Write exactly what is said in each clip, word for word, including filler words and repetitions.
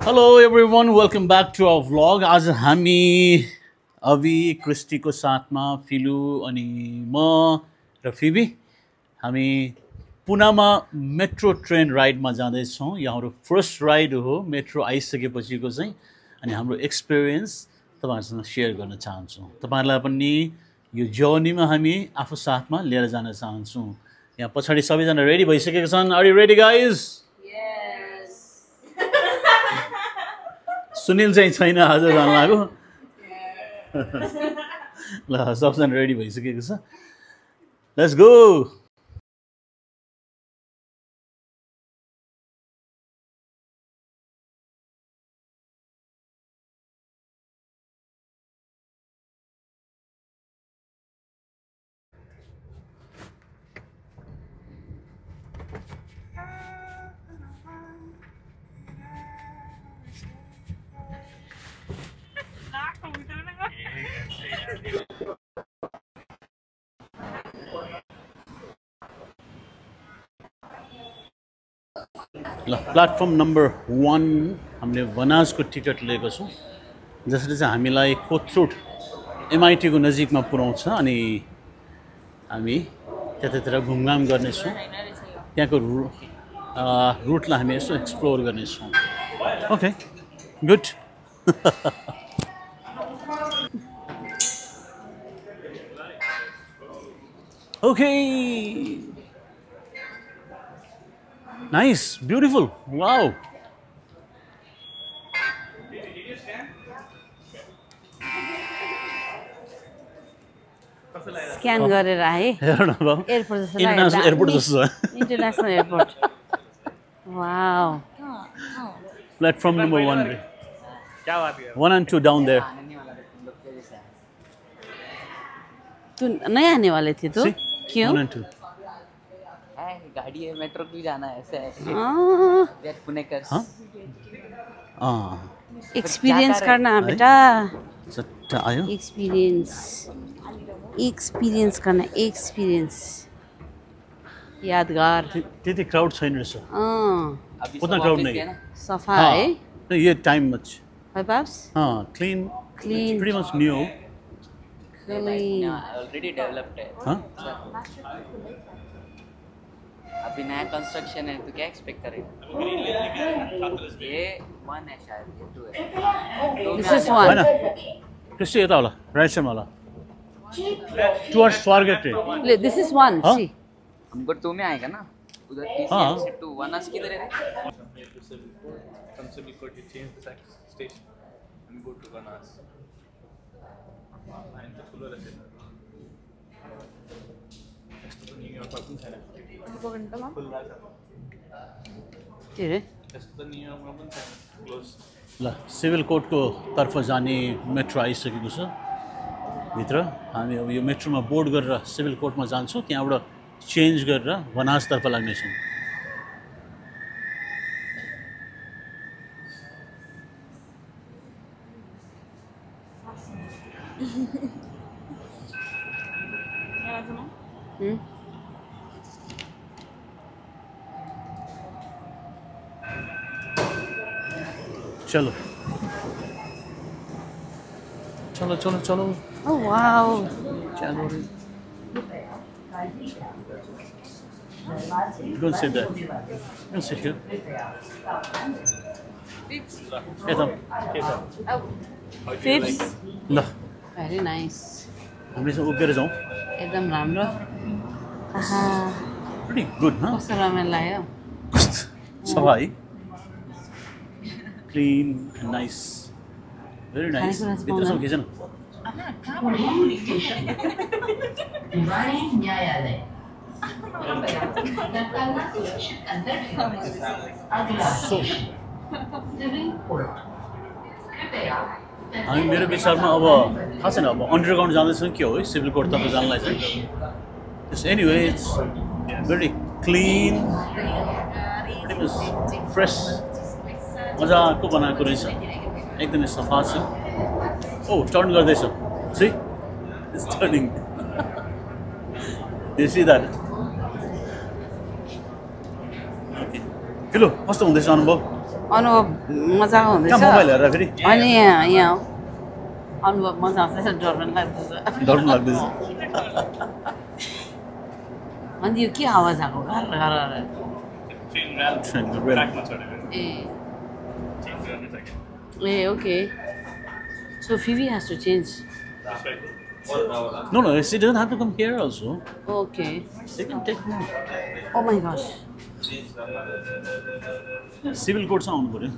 Hello everyone, welcome back to our vlog. आज हामी अभि क्रिस्टीको साथमा फिलु अनि म र फिबी हामी पुनामा मेट्रो ट्रेन राइडमा जाँदैछौँ। यो हाम्रो फर्स्ट राइड हो मेट्रो आइसकेपछिको चाहिँ, अनि हाम्रो एक्सपिरियन्स तपाईँहरूसँग सेयर गर्न चाहन्छौँ। तपाईँहरूलाई पनि यो जर्नीमा हामी आफू साथमा लिएर जान चाहन्छौँ। यहाँ पछाडि सबैजना रेडी भइसकेका छन्। Are you ready guys? Sunil चाहिँ छैन, आज जान लाग्यो। ल सबजना रेडी भइसकेको छ, लेट्स गो। ल प्लेटफर्म नम्बर वान हामीले वनाजको टिकट लिएको छौँ, जसले चाहिँ हामीलाई कोथरुड एमआइटीको नजिकमा पुर्याउँछ। अनि हामी त्यतातिर घुमघाम गर्नेछौँ, त्यहाँको रु रुटलाई हामी यसो एक्सप्लोर गर्नेछौँ। Okay good. Okay nice, beautiful, wow. Scan गरेर आए हेर न बाबु, एयरपोर्ट जस्तो इन्टरनेसनल एयरपोर्ट जस्तो छ। International airport. Wow, platform number one रे, क्या बात है, one and two down there. तू नहीं आने वाले थे तो क्यों? वन एंड टू गाड़ी है, मेट्रो भी जाना है, ऐसे है। हाँ, पुणे कर हाँ हाँ एक्सपीरियंस करना बेटा, सट्टा आयो। एक्सपीरियंस एक्सपीरियंस करना, एक्सपीरियंस यादगार। त्यति क्राउड छैन रहेछ, अँ उतना क्राउड नहीं है। सफा है नहीं, ये टाइम मच पाप्स, हाँ clean Clean. Pretty much new. Clean. Already developed है। हाँ अभी नया कंस्ट्रक्शन है तो क्या एक्सपेक्ट करेगा? ये वन है शायद, ये टू है। दो दिस में इज आ होइन वन, क्रिस्टी यता होला, राइट साइडमा होला, टुवर्ड्स स्वारगेट रे। This is one. हाँ? सी हमको टू में आएगा ना, उधर हाँ। टीसीएम से टू। वनस किधर है? के रे? ल सिभिल कोर्टको तर्फ जाने मेट्रो आइसकेको छ भित्र। हामी अब यो मेट्रोमा बोर्ड गरेर सिभिल कोर्टमा जान्छौँ, त्यहाँबाट चेन्ज गरेर वनाजतर्फ लाग्नेछौँ। हम्म चलो चलो चलो चलो, ओह वाओ, चलो रे। Go and sit there. Go and sit here. यता फिप्स ल भेरी नाइस, हामी चाहिँ उभिएर जाउँ। एकदम राम्रो। आहा, Pretty good, huh? कस्तो रमाइलो लाग्यो। कस्तो सफा है, clean and nice, very nice. भित्रसम्म खिचेन। न्यायालय सुरक्षित अंतर अगला सिविल कोर्ट। कृपया हामी मेरो विचारमा अब थाहा छैन, अब अन्डरग्राउन्ड जाँदैछौँ के हो है सिभिल कोर्टतर्फ जानलाई चाहिँ। Yes, anyway, it's very clean, pretty much fresh, मजाको बनाएको रहेछ, एकदमै सफा छ। ओ टर्न गर्दैछ, see, it's turning. You see that? Okay. फिलो कस्तो हुँदैछ अनुभव? अनुभव मजाको हुँदैछ कहाँ मोबाइल हेरेर फेरि अनि यहाँ यहाँ अनुभव मजा आउँदैछ डर पनि लाग्दैछ डर पनि लाग्दैछ अनि यो के आवाज आएको घर घर ए ए okay so Phoebe has to change No, no, she doesn't have to come here also. okay She can take me. oh my gosh Civil court सँग आउनु पर्यो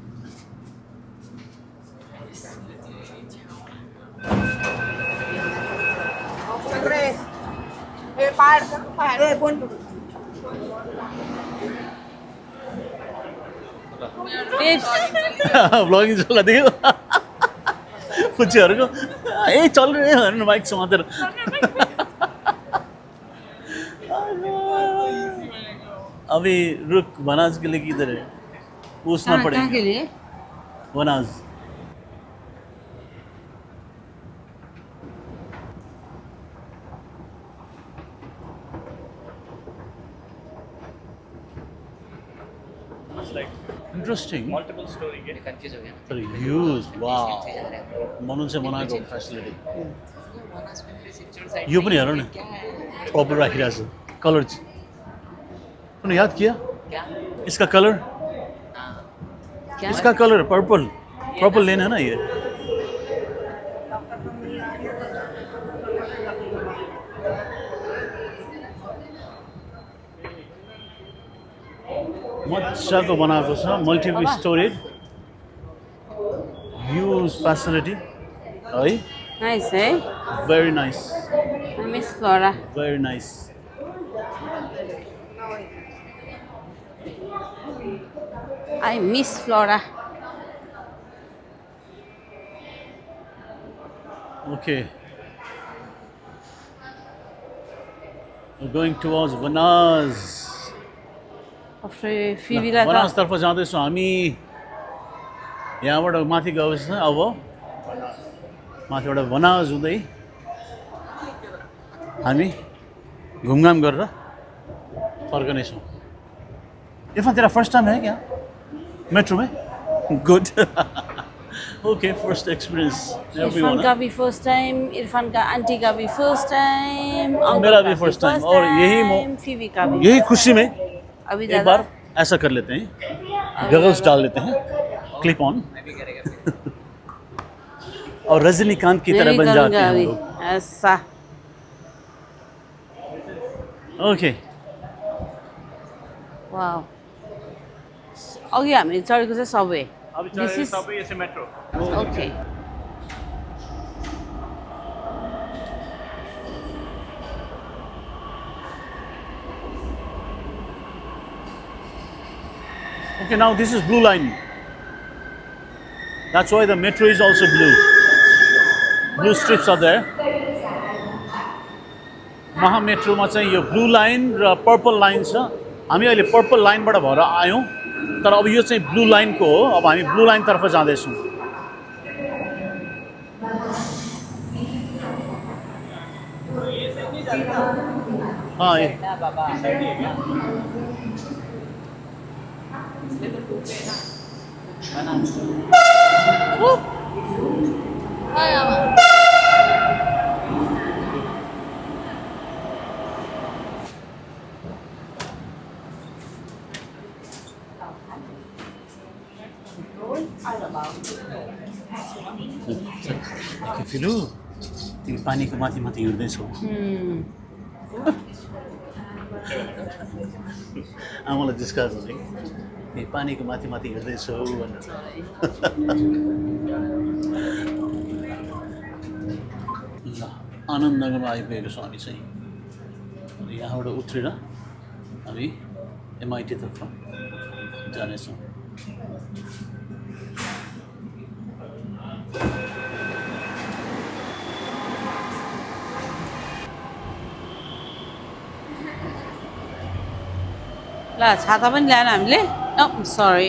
ब्लगिङ चल्ला देख्यो पुच्छेहरूको ए चल रहे हैं बाइक समातेर अभी रुक वनाज के लिए किधर है पूछना कहाँ- कहाँ पड़ेगा के लिए वनाज इंटरेस्टिंग मल्टिपल स्टोरी के कन्फ्युज हो गया तर ह्युज वाउ मनुन चाहिँ बनाएको फेसिलिटी यो पनि हेर न प्रपर राखिरहेको छ कलर तूने याद किया क्या इसका कलर हाँ क्या इसका कलर पर्पल पर्पल लेन है ना ये मजाको बनाएको छ मल्टी स्टोरेज ह्युज फेसिलिटी है नाइस है very nice miss Flora very nice I miss Flora Okay. We're going towards Vanaz. फिबीलाई वनाज त तर्फ जाँदैछौँ हामी यहाँबाट माथि गएपछि अब माथिबाट वनाज हुँदै हामी घुमघाम गरेर फर्कनेछौँ इरफान तेरा फर्स्ट टाइम है क्या मेट्रो में good okay first experience Irfan का भी फर्स्ट टाइम इरफान का आंटी का भी फर्स्ट टाइम मेरा भी first time, और यही मो- फिबी का भी यही खुशी में अभी एक ज़्यादा बार ऐसा कर लेते हैं गगल्स डाल लेते हैं क्लिप ऑन मैं भी करेगा और रजनीकांत की तरह बन जाते हैं हम लोग ऐसा ओके वाओ अघि हामी चढेको चाहिँ सबवे अब This चले is- सबै यसै metro okay Okay, now this is blue line. That's why the metro is also blue. Blue strips are there. महा मेट्रोमा चाहिँ यो ब्लू लाइन र पर्पल लाइन छ हामी अहिले पर्पल लाइनबाट भएर आयौँ तर अब यो चाहिँ ब्लू लाइनको हो अब हामी ब्लू लाइन तर्फ जाँदैछौँ हाँ ये के फिलु तिमी पानीको माथि माथि हिँड्दैछौ आमालाई जिस्काएको है तिमी पानीको माथि माथि हिँड्दैछौ भनेर ल आनन्दनगरमा आइपुगेको छौँ हामी चाहिँ अनि यहाँबाट उत्रेर हामी एमआइटीतर्फ जानेछौँ ल छाता पनि ल्याएन हामीले सरी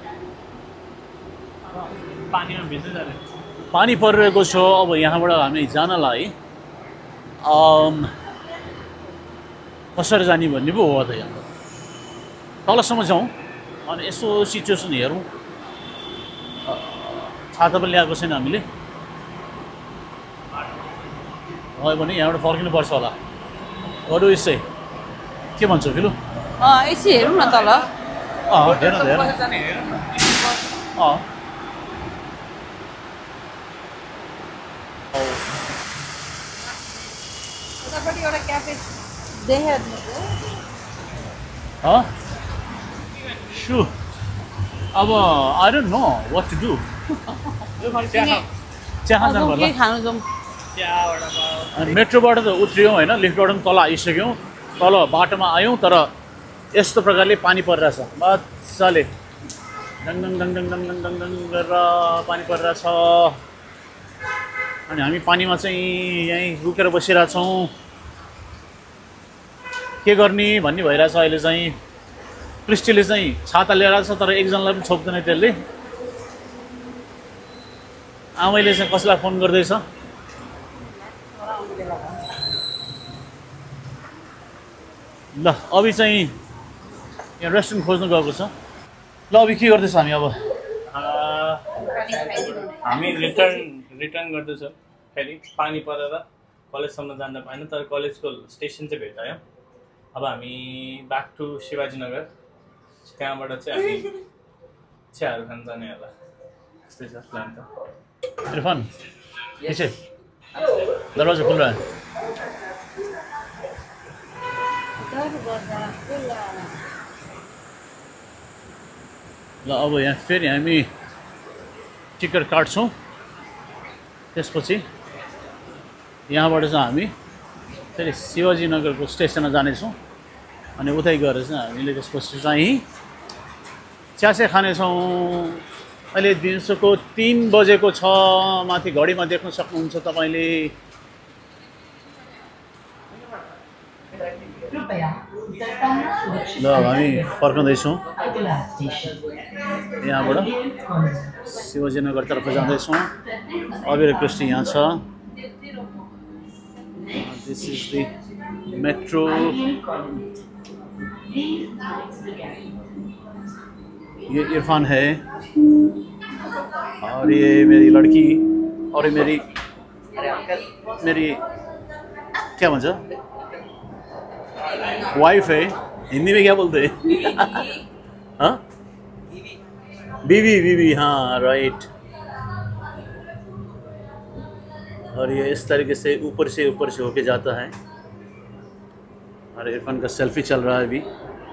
पानीमा भिज्दै जाने पानी परिरहेको छ अब यहाँबाट हामी जानलाई अम, कसरी जाने भन्ने पो हो त यहाँ तलसम्म जाउँ अनि यसो सिचुएसन हेरौँ छाता पनि ल्याएको छैन हामीले भयो भने यहाँबाट फर्किनुपर्छ होला अरू यसै के भन्छौ फिलु अँ एकछिन हेरौँ न तल अँ हेर न हेर अँ उतापट्टि एउटा क्याफे देखेर Huh? Sure. अब I don't know what to do. चिया खान जानु के पर्ला खानु जाउँ अनि मेट्रोबाट त उत्रियौँ होइन लिफ्टबाट पनि तल आइसक्यौँ तल बाटोमा आयौँ तर यस्तो प्रकारले पानी परिरहेछ मजाले डङ डङ डङ डङ डङ डङ डङ डङ गरेर पानी परिरहेछ अनि हामी पानीमा चाहिँ यहीँ रुकेर बसिरहेछौँ के गर्ने भन्ने भइरहेछ अहिले चाहिँ क्रिस्टीले चाहिँ छाता लिएर आएको छ तर एकजनालाई पनि छोप्दैन त्यसले आमैले चाहिँ कसलाई फोन गर्दैछ ल अभि चाहिँ यहाँ रेस्टुरेन्ट खोज्नु गएको छ ल अभि के गर्दैछ हामी अब हामी रिटर्न रिटर्न गर्दैछ फेरि पानी परेर कलेजसम्म जान पाएन तर कलेजको स्टेसन चाहिँ भेटायौँ अब हामी ब्याक टु शिवाजीनगर त्यहाँबाट चाहिँ हामी चियाहरू खान जाने होला यस्तै छ प्लान त इरफान पीछे दरवाजा खुल रहा है ल अब यहाँ फेरि हामी टिकट काट्छौँ त्यसपछि यहाँबाट चाहिँ हामी फेरि शिवाजीनगरको स्टेसनमा जानेछौँ अनि उतै गएर चाहिँ हामीले त्यसपछि चाहिँ चिया खानेछौँ अहिले दिउँसोको तीन बजेको छ माथि घडीमा देख्न सक्नुहुन्छ तपाईँले ल हामी फर्कँदैछौँ यहाँबाट शिवाजीनगरतर्फ जाँदैछौँ अबेर क्रिस्टी यहाँ छ दिस इज द मेट्रो ये इरफान है और ये मेरी लड़की और ये मेरी मेरी क्या भन्छ वाइफ है हिंदी में क्या बोलते हैं हाँ बीवी बीवी हाँ राइट और ये इस तरीके से ऊपर से ऊपर से होके जाता है और इरफान का सेल्फी चल रहा है अभी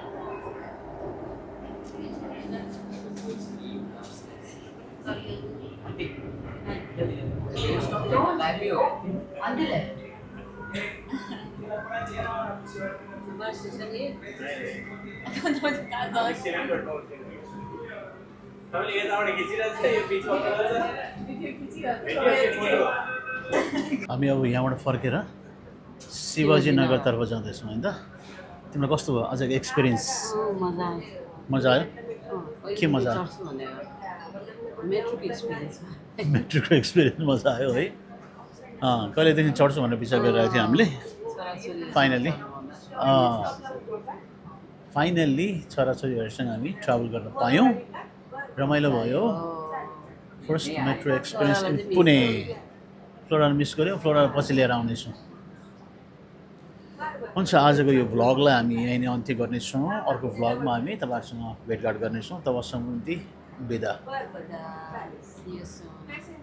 हामी अब यहाँबाट फर्केर शिवाजीनगरतर्फ जाँदैछौँ होइन त तिमीलाई कस्तो भयो आजको एक्सपिरियन्स मजा आयो मजा आयो के मजा आयो मेट्रोको एक्सपिरियन्स मेट्रोको एक्सपिरियन्स मजा आयो है अँ कहिलेदेखि चढ्छौँ भनेर विचार गरिरहेको थियौँ हामीले फाइनल्ली फाइनल्ली छोराछोरीहरूसँग हामी ट्राभल गर्न पायौँ रमाइलो भयो first metro experience in Pune Flora miss गऱ्यो फ्लोरा पछि लिएर आउनेछौँ हुन्छ आजको यो भ्लगलाई हामी यहीँ नै अन्त्य गर्नेछौँ अर्को भ्लगमा हामी तपाईँहरूसँग भेटघाट गर्नेछौँ तबसम्म बिदा